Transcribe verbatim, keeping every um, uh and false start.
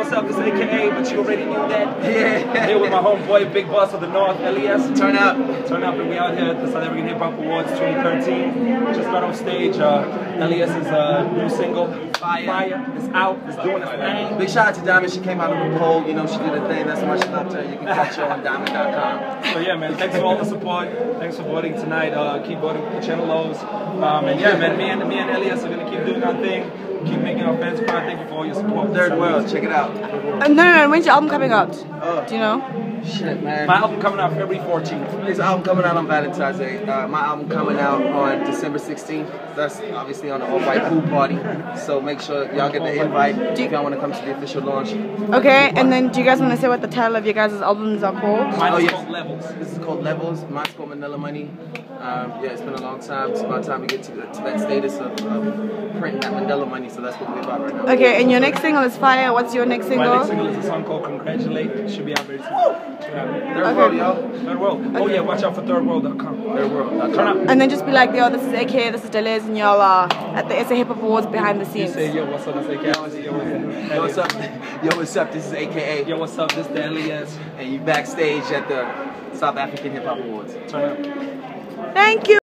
what's up? This is A K A, but you already knew that. Yeah. Here with my homeboy, Big Boss of the North, Elias. Turn up. Turn up, and we out here at the South African Hip Hop Awards twenty thirteen. Just got on stage. Uh, Elias's uh, new single, Fire. Fire, is out. It's doing its thing. Big shout out to Diamond. She came out of the poll. You know, she did a thing. That's why she loved her. You can catch her on diamond dot com. So yeah, man, thanks for all the support. Thanks for voting tonight. Uh, keep voting for Channel Lows. Um, and yeah, man, me and me and Elias are gonna keep doing our thing. Keep making our fans proud. Thank you for all your support. Third World, check it out. Uh, no, no, no. When's your album coming out? Oh. Do you know? Shit, man. My album coming out February fourteenth. His album coming out on Valentine's Day. Uh, my album coming out on December sixteenth. That's obviously on the All-White Pool Party. So make sure y'all get the invite if y'all want to come to the official launch. Okay, and then do you guys want to say what the title of your guys' albums are called? Mine Oh, is yes. called Levels. This is called Levels. Mine's called Manila Money. Um, yeah, it's been a long time. It's about time we get to, the, to that status of, of printing that Mandela money. So that's what we're about right now. Okay, and your next single is Fire. What's your next single? My next single is a song called Congratulate. It should be out very soon. Yeah. Third Okay. World, y'all. Third World. Oh yeah, watch out for third world dot com. Third World. Turn up. And then just be like, yo, this is A K A, this is Deleuze, and y'all are at the S A Hip Hop Awards behind the You scenes. say, yo, what's up? This is A K A. Yo, what's up? Yo, what's up? This is A K A. Yo, what's up? This is the Elias. And you backstage at the South African Hip Hop Awards. Turn up. Thank you.